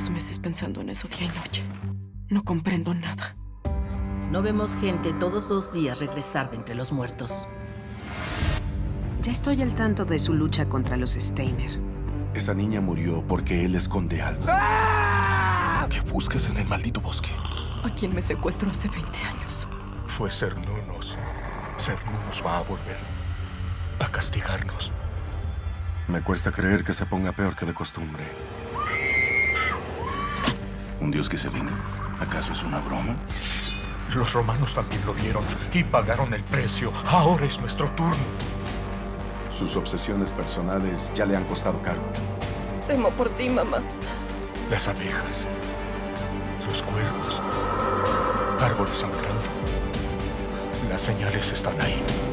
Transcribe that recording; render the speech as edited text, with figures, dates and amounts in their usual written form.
2 meses pensando en eso día y noche. No comprendo nada. No vemos gente todos los días regresar de entre los muertos. Ya estoy al tanto de su lucha contra los Steiner. Esa niña murió porque él esconde algo. ¿Qué buscas en el maldito bosque? A quien me secuestró hace 20 años. Fue Cernunnos. Cernunnos va a volver a castigarnos. Me cuesta creer que se ponga peor que de costumbre. ¿Un dios que se venga? ¿Acaso es una broma? Los romanos también lo vieron y pagaron el precio. Ahora es nuestro turno. Sus obsesiones personales ya le han costado caro. Temo por ti, mamá. Las abejas, los cuervos, árboles sangrando. Las señales están ahí.